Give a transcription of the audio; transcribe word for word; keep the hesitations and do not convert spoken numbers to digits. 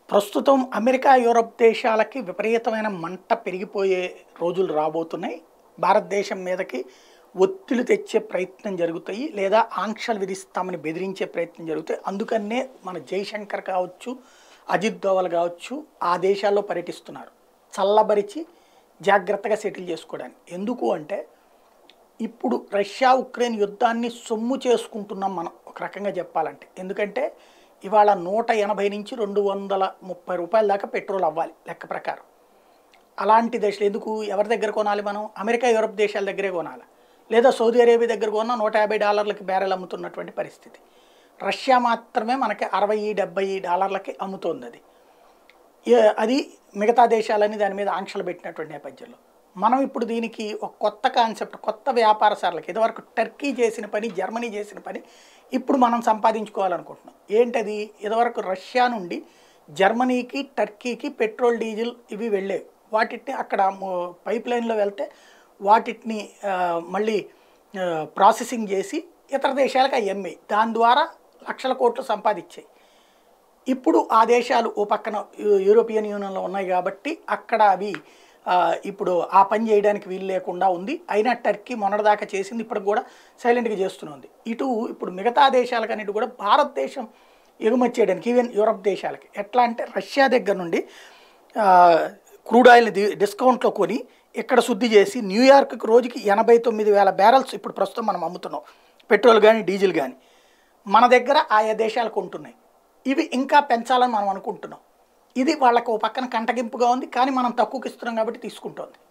ప్రస్తుతం America, Europe దేశాలకి విపరీతమైన మంట పెరిగిపోయే రోజులు రాబోతున్నాయి. భారతదేశం మీదకి ఒత్తిడి తెచ్చే ప్రయత్నం జరుగుతాయి. లేదా ఆంక్షలు విధిస్తామని బెదిరించే ప్రయత్నం జరుగుతాయి. అందుకనే మన జైశంకర్ కావచ్చు, అజిత్ దోవల్ కావచ్చు ఆ దేశాల్లో పర్యటిస్తున్నారు. చల్లబరిచి జాగ్రత్తగా సెటిల్ చేసుకోవడానికి. ఎందుకు అంటే ఇప్పుడు రష్యా ఉక్రెయిన్ యుద్ధాన్ని సొమ్ము చేసుకుంటున్నాం మనం ఒక రకంగా చెప్పాలంటే. ఎందుకంటే ఇవాళ నూట ఎనభై నుంచి రెండు వందల ముప్పై రూపాయల దాకా పెట్రోల్ అవ్వాలి లెక్క ప్రకారం. అలాంటి దేశాలు ఎందుకు ఎవరి దగ్గర కొనాలి మనం? అమెరికా, యూరప్ దేశాల దగ్గరే కొనాలి. లేదా సౌదీ అరేబియా దగ్గర కొన్నా నూట యాభై డాలర్లకి బ్యారెల్ అమ్ముతున్నటువంటి పరిస్థితి. రష్యా మాత్రమే మనకి అరవై డెబ్బై డాలర్లకి అమ్ముతోంది. అది అది మిగతా దేశాలని దాని మీద ఆంక్షలు పెట్టినటువంటి నేపథ్యంలో మనం ఇప్పుడు దీనికి ఒక కొత్త కాన్సెప్ట్, కొత్త వ్యాపార సార్లకి ఇదివరకు టర్కీ చేసిన పని, జర్మనీ చేసిన పని ఇప్పుడు మనం సంపాదించుకోవాలనుకుంటున్నాం. ఏంటది? ఇదివరకు రష్యా నుండి జర్మనీకి, టర్కీకి పెట్రోల్, డీజిల్ ఇవి వెళ్ళేవి. వాటిని అక్కడ పైప్ లైన్లో వెళ్తే వాటిని మళ్ళీ ప్రాసెసింగ్ చేసి ఇతర దేశాలకు అవి అమ్మాయి. దాని ద్వారా లక్షల కోట్లు సంపాదించాయి. ఇప్పుడు ఆ దేశాలు ఓ పక్కన యూరోపియన్ యూనియన్లో ఉన్నాయి కాబట్టి అక్కడ అవి ఇప్పుడు ఆ పని చేయడానికి వీలు లేకుండా ఉంది. అయినా టర్కీ మొన్నటిదాకా చేసింది, ఇప్పుడు కూడా సైలెంట్గా చేస్తున్నది. ఇటు ఇప్పుడు మిగతా దేశాలకన్నిటి కూడా భారతదేశం ఎగుమతి చేయడానికి, ఈవెన్ యూరప్ దేశాలకి ఎట్లా అంటే రష్యా దగ్గర నుండి క్రూడ్ ఆయిల్ని డిస్కౌంట్లో కొని ఇక్కడ శుద్ధి చేసి న్యూయార్క్కి రోజుకి ఎనభై తొమ్మిది వేల బ్యారల్స్ ఇప్పుడు ప్రస్తుతం మనం అమ్ముతున్నాం. పెట్రోల్ కానీ డీజిల్ కానీ మన దగ్గర ఆయా దేశాలకు ఉంటున్నాయి. ఇవి ఇంకా పెంచాలని మనం అనుకుంటున్నాం. ఇది వాళ్ళకు ఓ పక్కన కంటగింపుగా ఉంది, కానీ మనం తక్కువకి ఇస్తున్నాం కాబట్టి తీసుకుంటోంది.